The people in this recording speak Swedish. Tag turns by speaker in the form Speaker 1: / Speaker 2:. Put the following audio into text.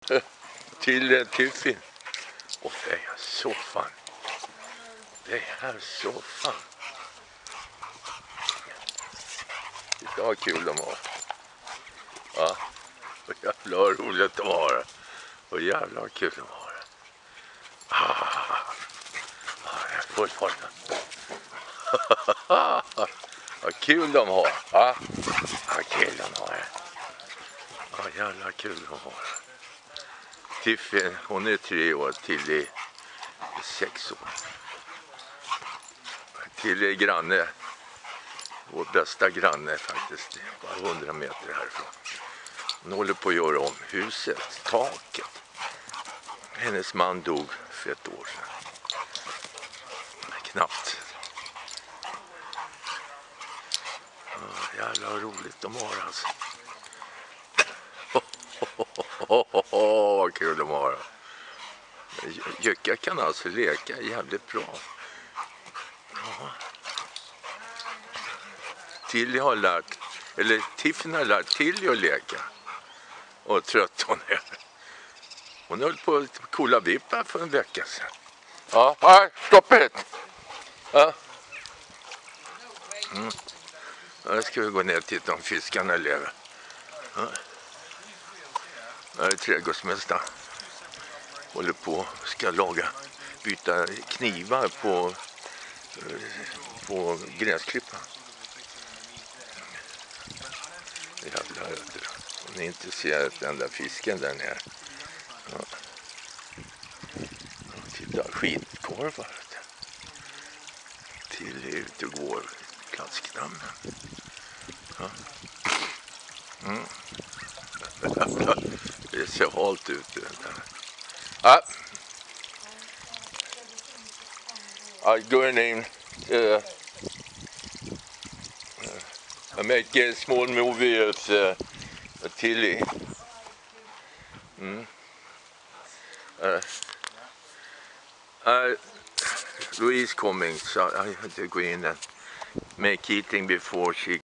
Speaker 1: till Tiffin. Och det är så fan. Det är så fan. Titta vad kul de har. Ja, och jävla roligt de har. Och jävla kul de har. Jag är full fart. Vad kul de har. Ja, vad kul de har. Ja, jävla kul de har. Tiffin, hon är 3 år, TILLY är 6 år. TILLY är granne. Vår bästa granne faktiskt. Bara 100 meter härifrån. Hon håller på att göra om huset, taket. Hennes man dog för 1 år sedan. Knappt. Jävla roligt de har alltså. Vad kul de har. Jökar kan alltså leka jävligt bra. TILLY har lärt, eller Tiffin har lärt TILLY att leka. Och trött hon är. Hon höll på att kolla vippa för en vecka sedan. Ja, nej, stopp it. Ja. Nu ska vi gå ner och titta om fiskarna lever. Ja. Här är trädgårdsmästaren. Håller på, ska byta knivar på gräsklippan. Jävlar, hon är intresserad av den där fisken där nere. Ja. Titta, skitkorvar. TILLY ute och går platsknamnen. Ja. Det ser halt ut det där. Ja. I go in. I make a small movie of TILLY. Louise coming, so I had to go in and make eating before she